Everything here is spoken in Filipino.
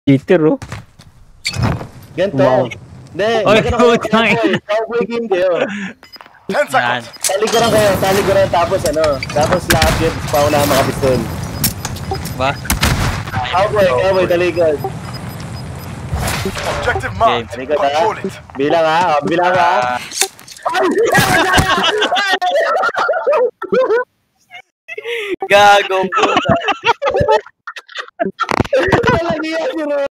Cheater, oh. Ganito. Wow. Hindi, Oy, cowboy. Cowboy game kayo. 10 seconds. Talikuran kayo, talikuran tapos tapos lahat yun, paunahan mga pistol. Ba? Cowboy, talikod. Objective marked. Talikod ha. Control it. Bilang ha. Gagong puta. Talaga yan,